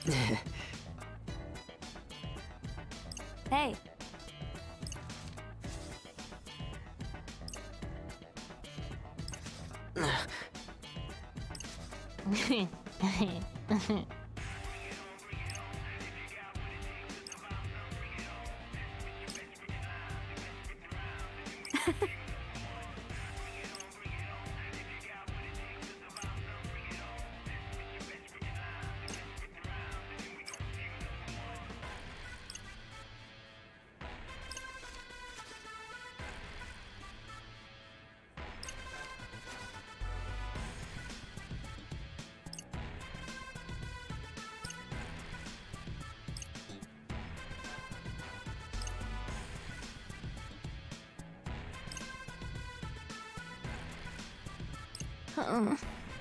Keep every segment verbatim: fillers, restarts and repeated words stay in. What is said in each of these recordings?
Hey. Uh.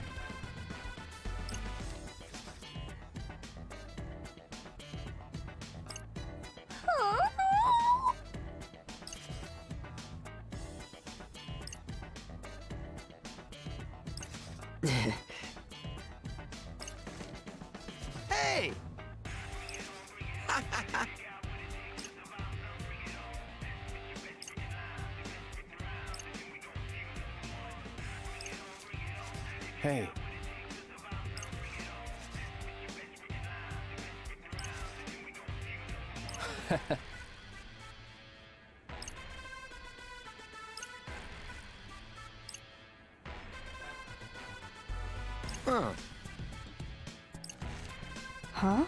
Hey! Hey. Huh. Huh?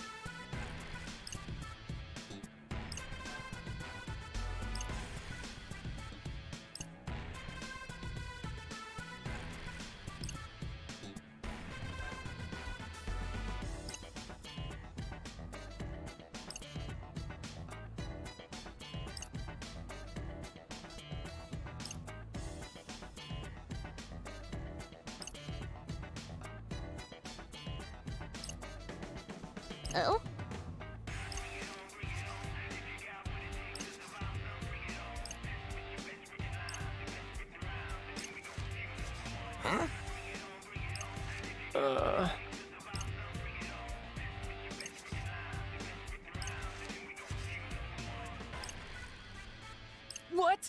Oh? Huh? Uh... What?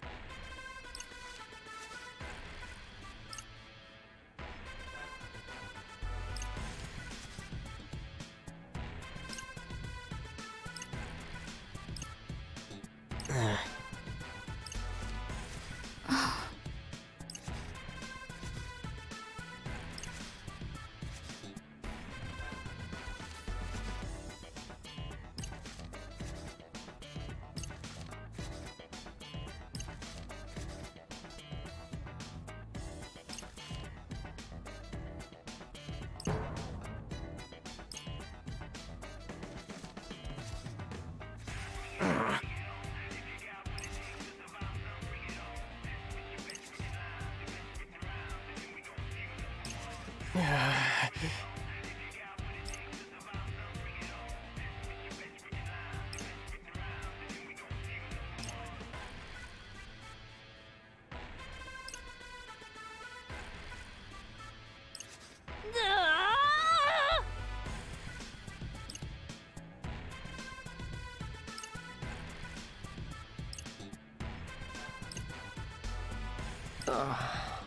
Uh...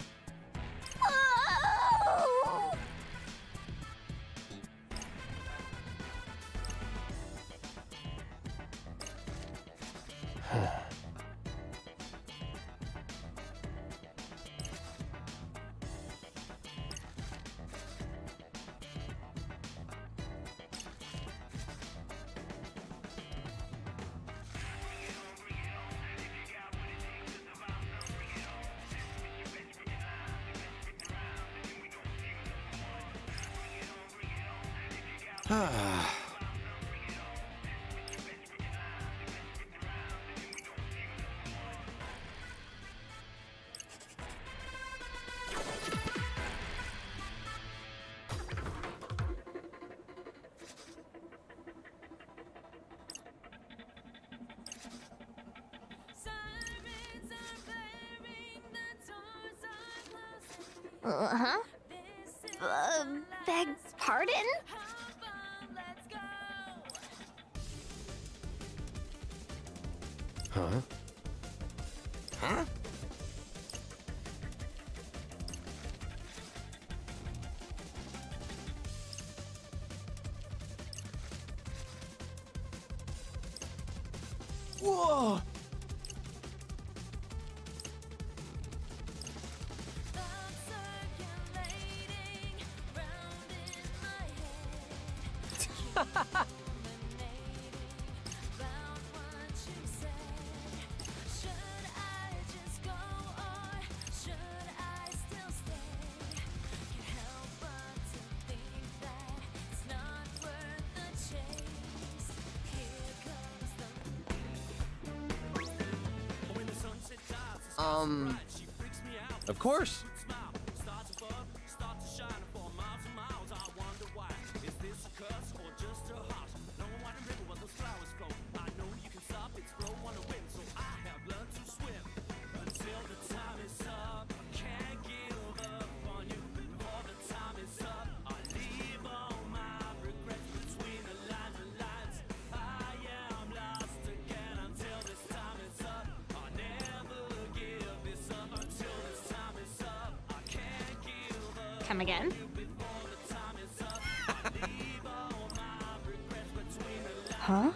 Ah. Uh-huh? Uh, beg pardon? Huh? Huh? Whoa! Um, Of course. Come again? Huh?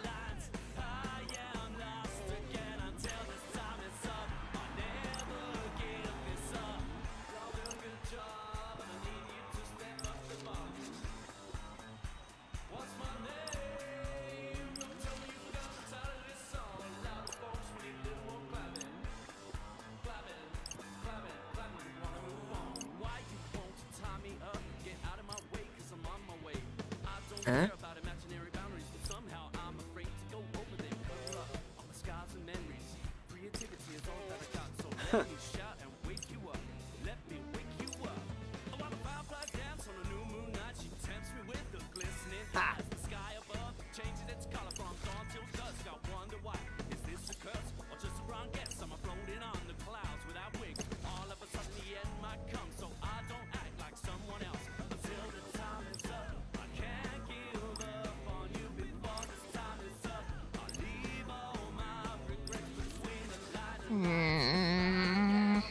huh? Mm.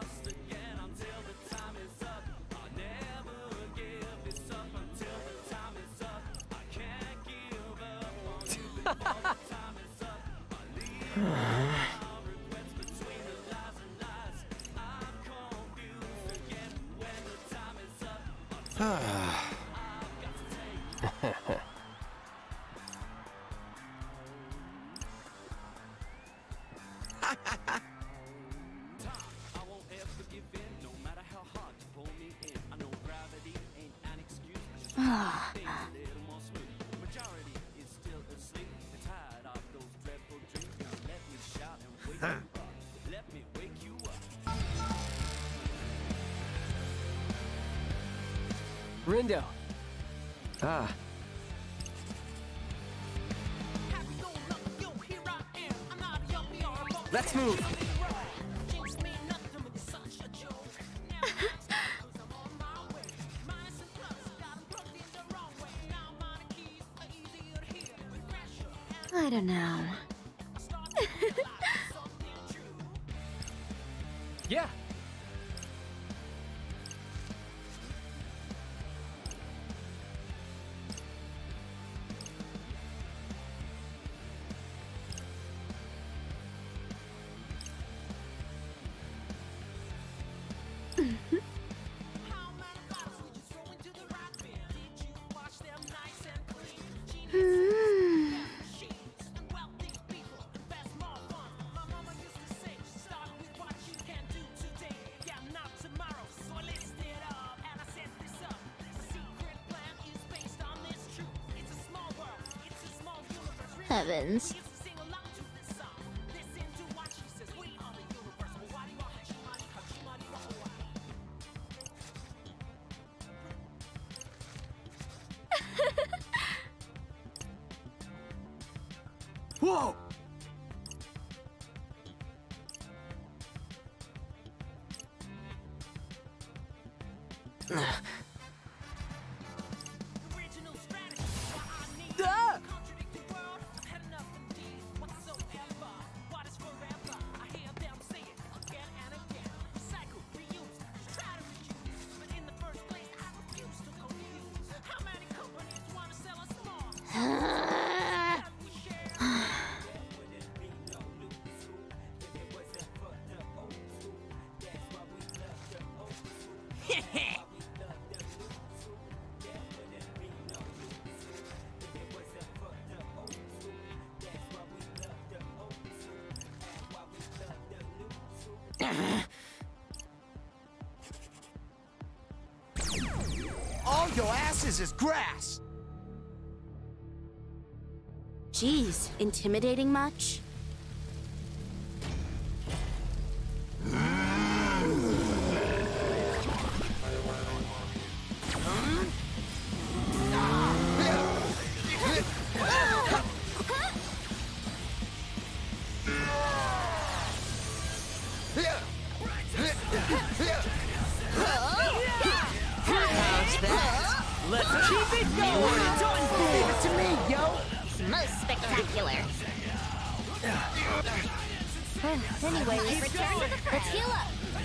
Rindo. Ah. Let's move. I don't know. Yeah. Heavens. Whoa! Ah! All your asses is grass! Geez, intimidating much? Let's keep it going! Leave it to me, yo! Most spectacular. Anyway, we've returned to the fray. Let's heal up.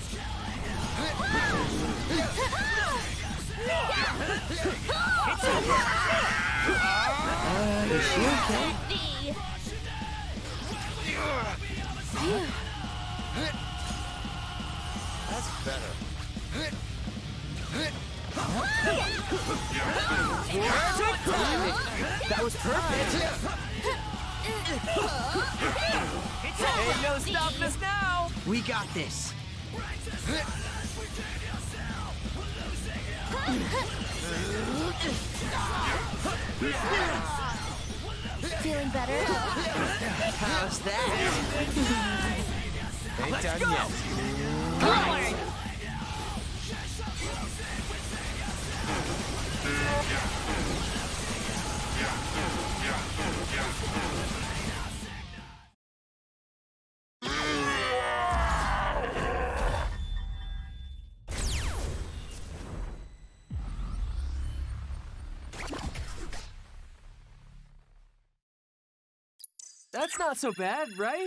Uh, is she okay? That's better. That was perfect! Ain't no stopping us now! We got this! Feeling better? How's that? Ain't Let's done go! yet. Forward! That's not so bad, right?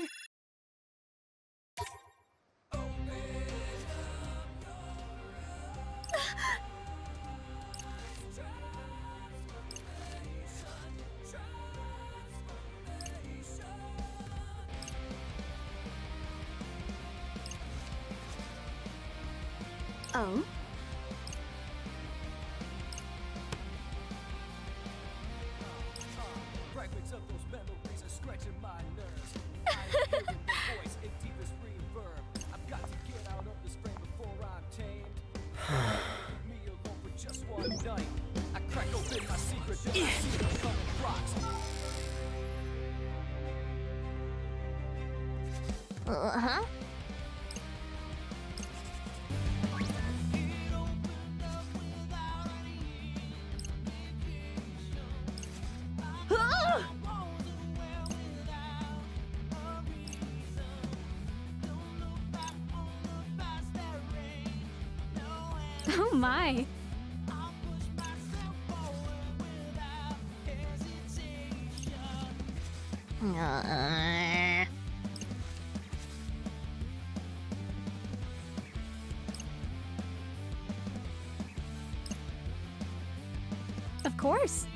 Oh? Fragments of those memories are scratching my nerves. I am hearing your voice in deepest reverb. I've got to get out of this frame before I'm tamed. Leave me alone for just one night. I crack open my secret, then I see the coming rocks. Uh-huh. Oh my. Uh, of course.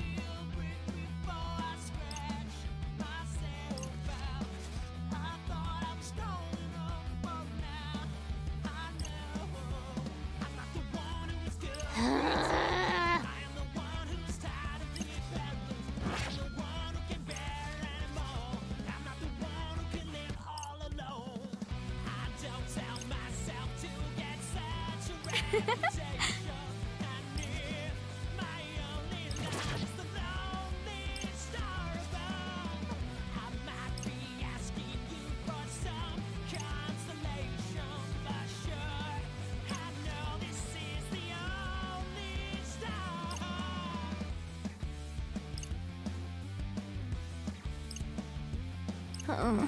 Uh-uh.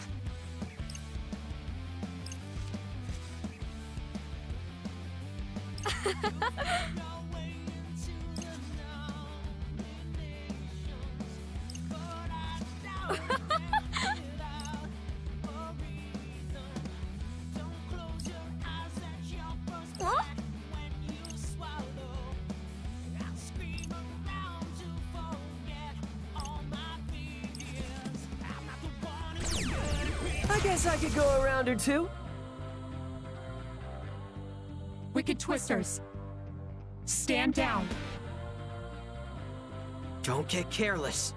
I guess I could go a round or two. Wicked Twisters, stand down. Don't get careless.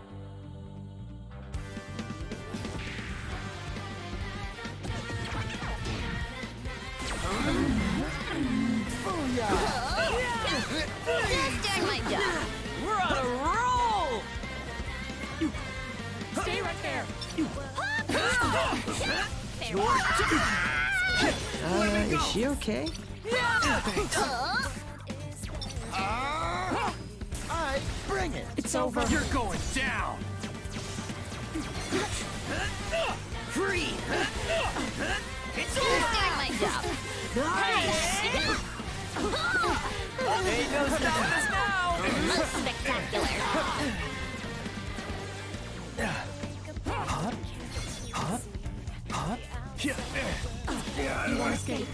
Just doing my job. We're on a roll! Stay right there. Uh, is she okay? Alright, bring it. It's over. You're going down! Free! Just doing my job. Ain't no stopping us now! Most spectacular. You won't escape.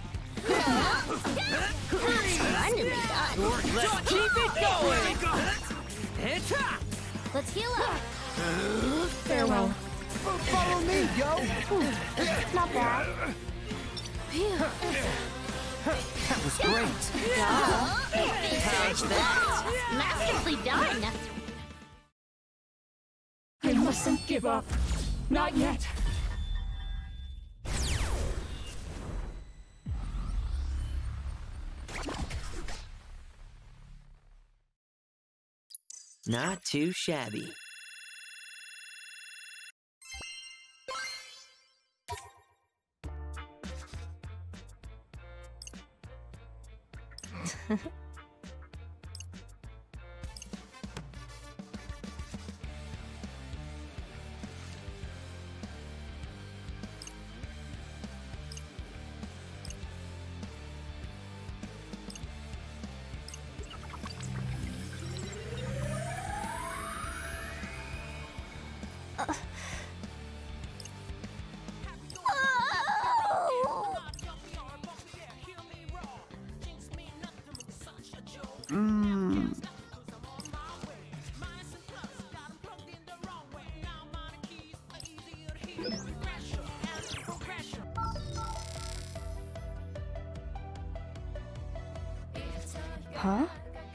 Splendidly done. Let's keep it going! It's up! Let's heal up. Farewell. Follow me, yo. Not bad. Phew. That was great! Catch that. Masterfully done. I mustn't give up. Not yet. Not too shabby. Huh?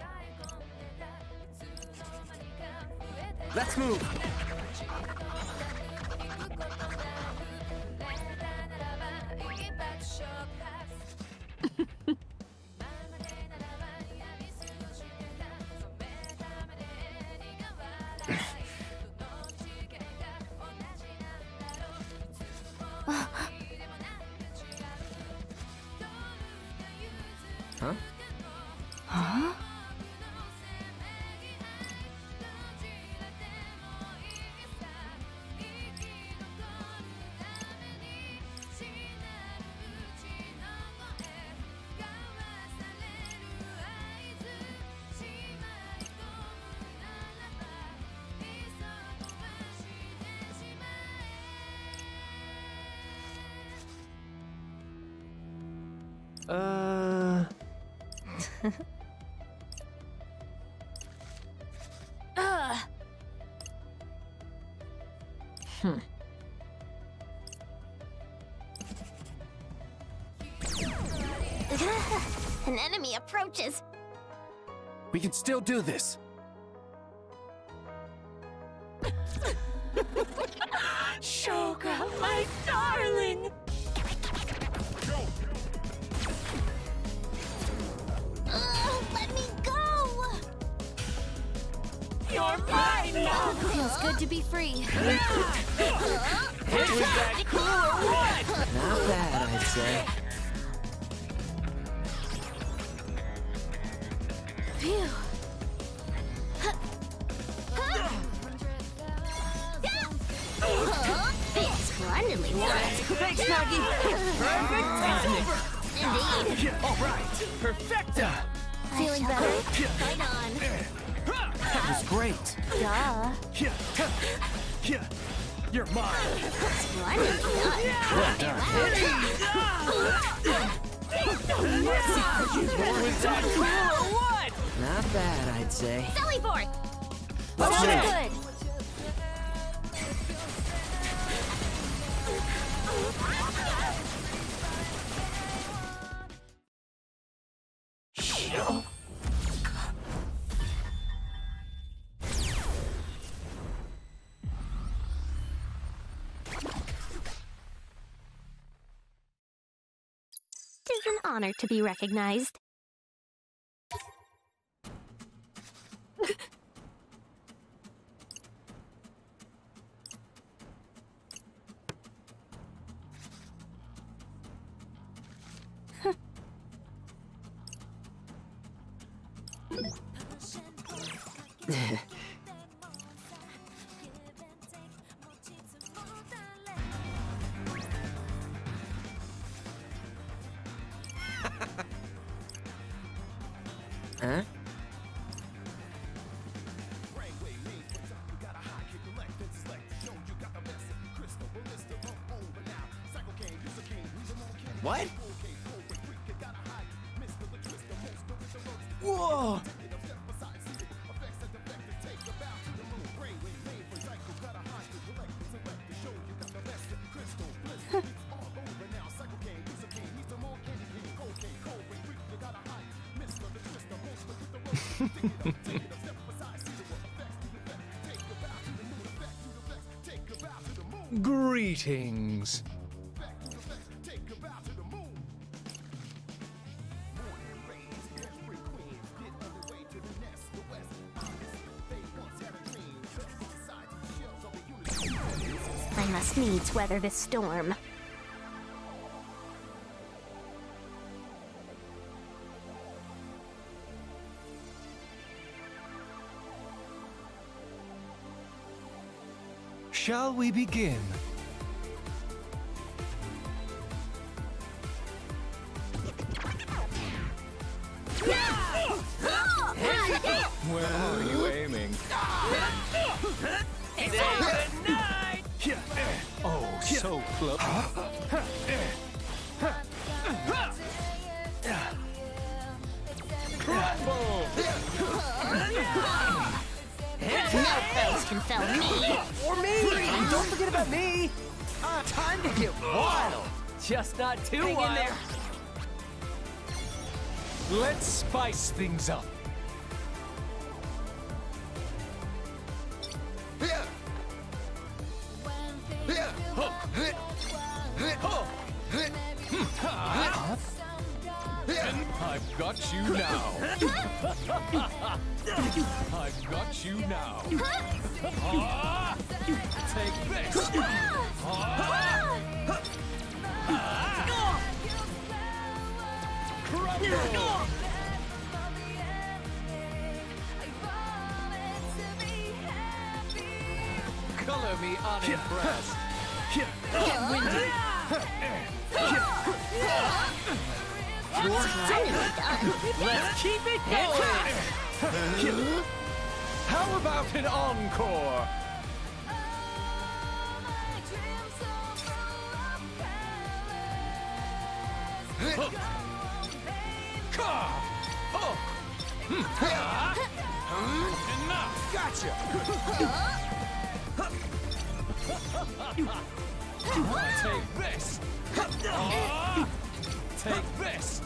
Let's move! Huh? Huh? Uh... Ugh. Hmm. An enemy approaches. We can still do this! Shoga, my darling! Ugh, let me go! You're mine now! Feels good to be free. Was that cool or what? Not bad, I'd say. Phew. Splendidly done. Thanks, Nagi! Perfect timing! Indeed. Alright, perfecta! Feeling better? Right on. That was great! Duh. You're mine! Splendidly done. Was that cool or what? Not bad, I'd say. Sally forth. Let's Sounds go. good. It is an honor to be recognized. Huh? What? Whoa! Greetings. I must needs weather this storm. Shall we begin? Where are you aiming? Good night! Oh, so close. Crumble! No foes can fell me! Or me! And don't forget about me! Uh, time to get wild! Just not too Hang wild. in there! Let's spice things up. I've got you now. I've got you now. Ah! Take this. Ah! Crumble. Color me unimpressed. Get windy! You're finally done. Let's keep it going! How about an encore? Gotcha! Take this! Ah! Take this!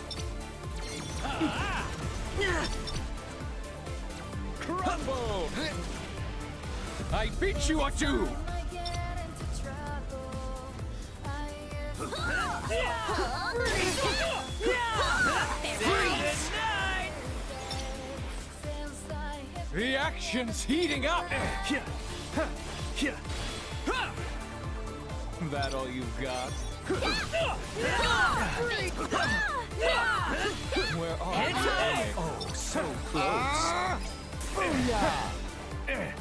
Ah! Crumble! I beat you at you! The action's heating up! That all you've got? Where are you? Oh, so close. There!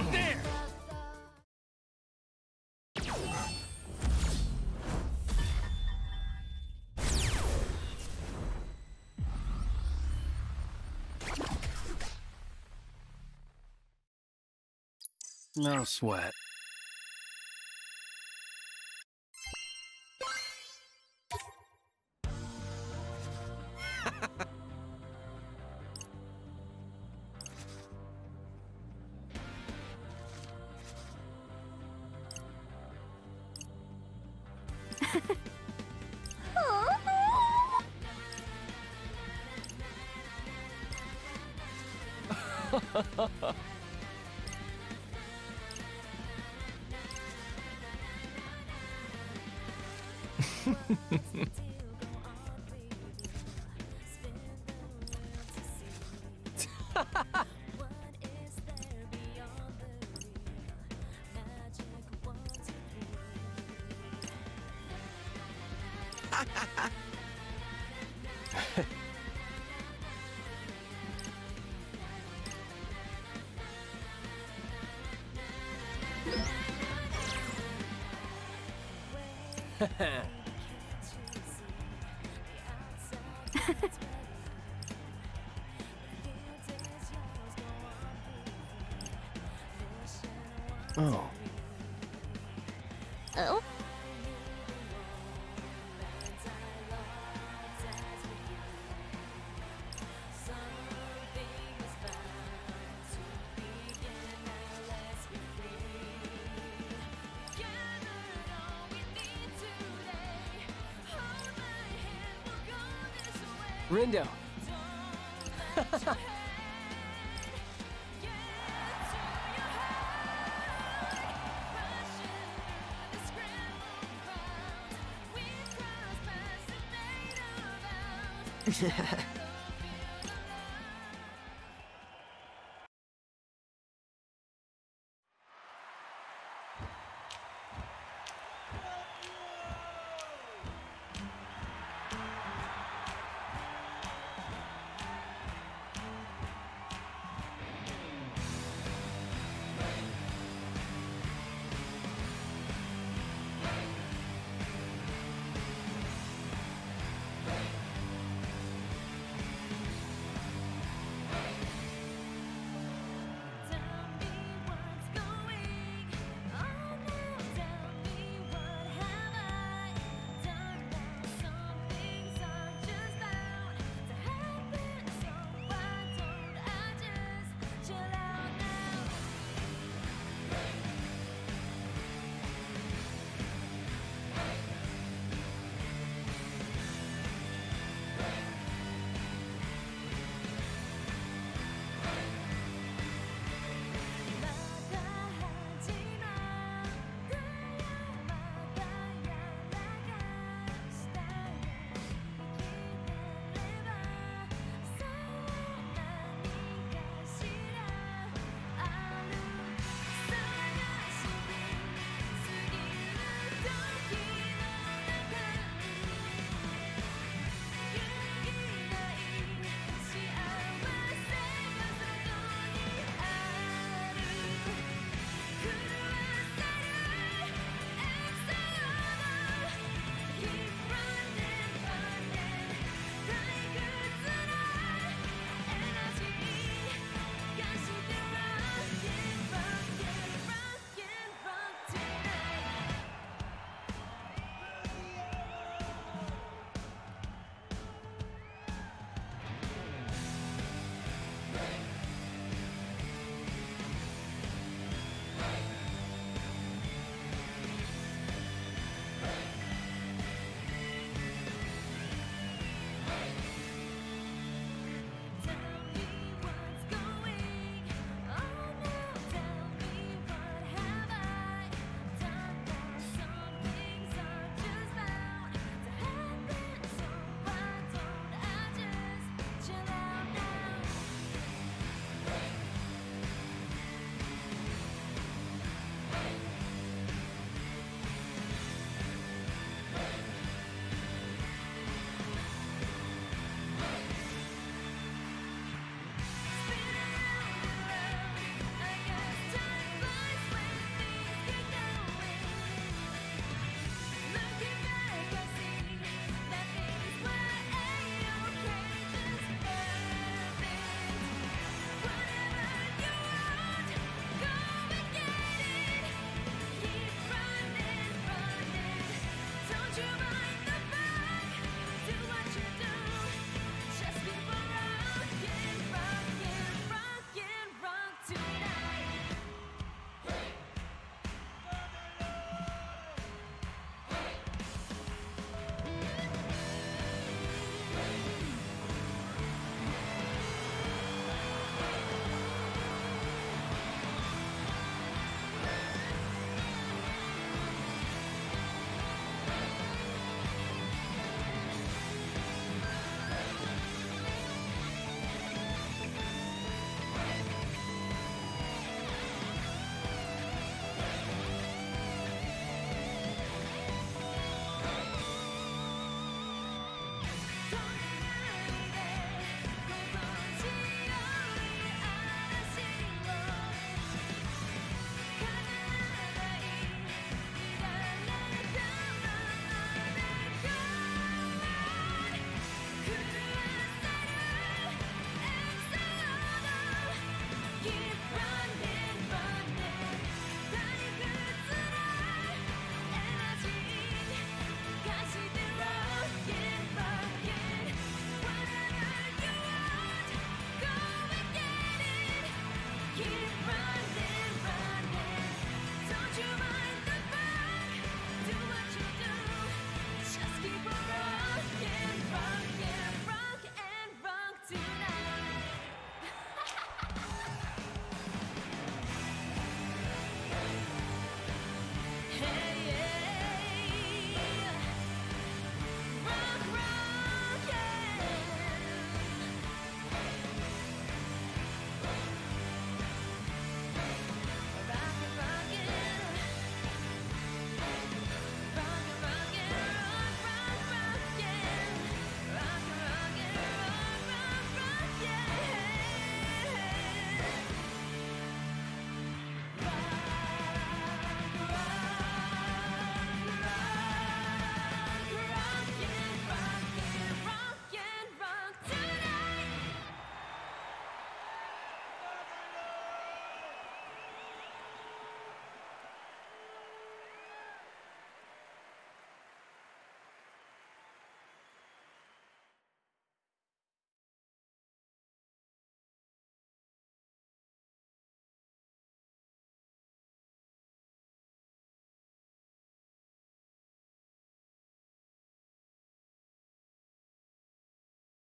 No sweat. Oh. Oh? Rindo.